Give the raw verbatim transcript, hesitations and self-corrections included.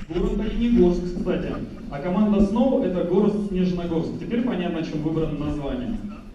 Город Оленегорск, кстати. А команда Snow — это город Снежногорск. Теперь понятно, чем выбрано название.